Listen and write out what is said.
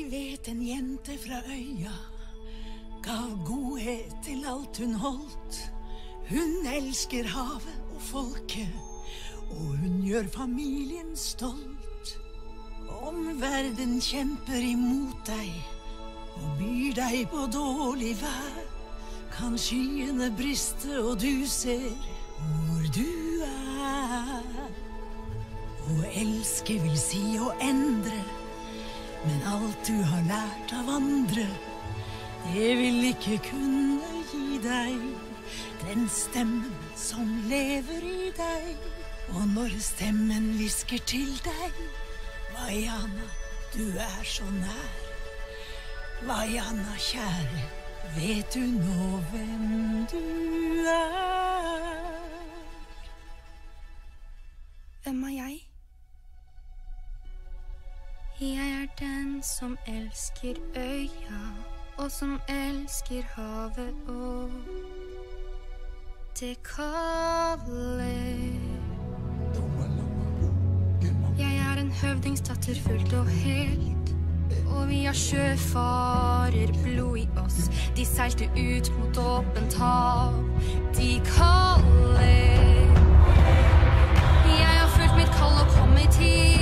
vet en jente fra øya gav godhet til alt hun holdt. Hun elsker havet og folket, og hun gjør familien stolt. Om verden kjemper imot deg og byr deg på dårlig vær, kan skyene briste og du ser hvor du er. Å elske vil si å endre, men alt du har lært av andre, det vil ikke kunne gi deg den stemmen som lever i deg. Og når stemmen hvisker til deg, Vaiana, du er så nær. Vaiana, kjære, vet du nå hvem du er? Hvem er jeg? Jeg er den som elsker øya, og som elsker havet og det kalde. Jeg er en høvdingsdatter fullt og helt, og vi har sjøfarer blod i oss. De seilte ut mot åpent hav, de kalde. Jeg har fulgt mitt kall og kommet hit.